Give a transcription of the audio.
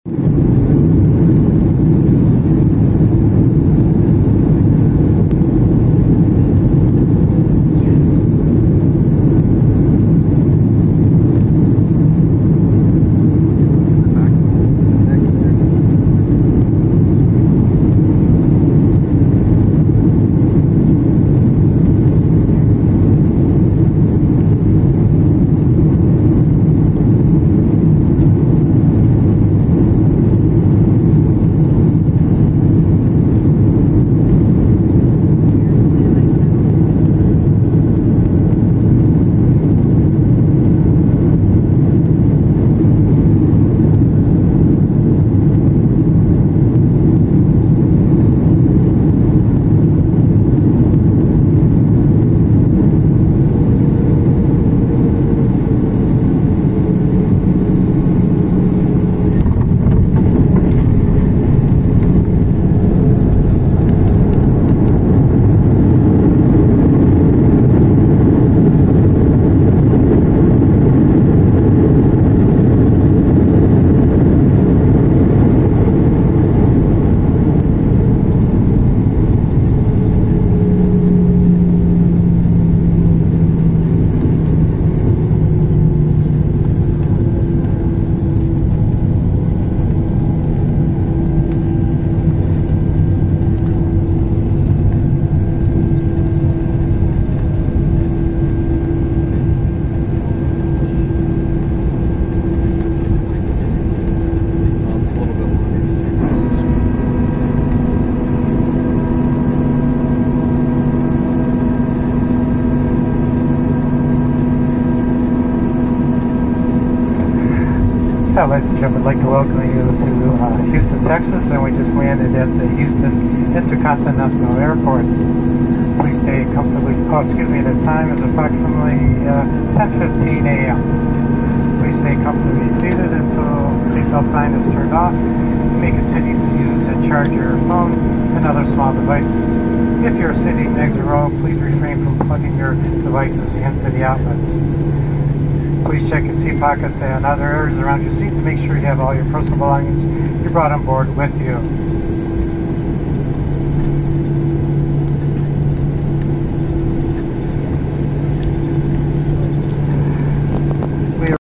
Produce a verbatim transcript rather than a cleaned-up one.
Yeah, ladies and gentlemen, I'd like to welcome you to uh, Houston, Texas, and we just landed at the Houston Intercontinental Airport. Please stay comfortably, oh, excuse me, the time is approximately uh, ten fifteen a m Please stay comfortably seated until the seatbelt sign is turned off. You may continue to use and charge your phone and other small devices. If you're sitting exit row, please refrain from plugging your devices into the outlets. Please check your seat pockets and other areas around your seat to make sure you have all your personal belongings you brought on board with you.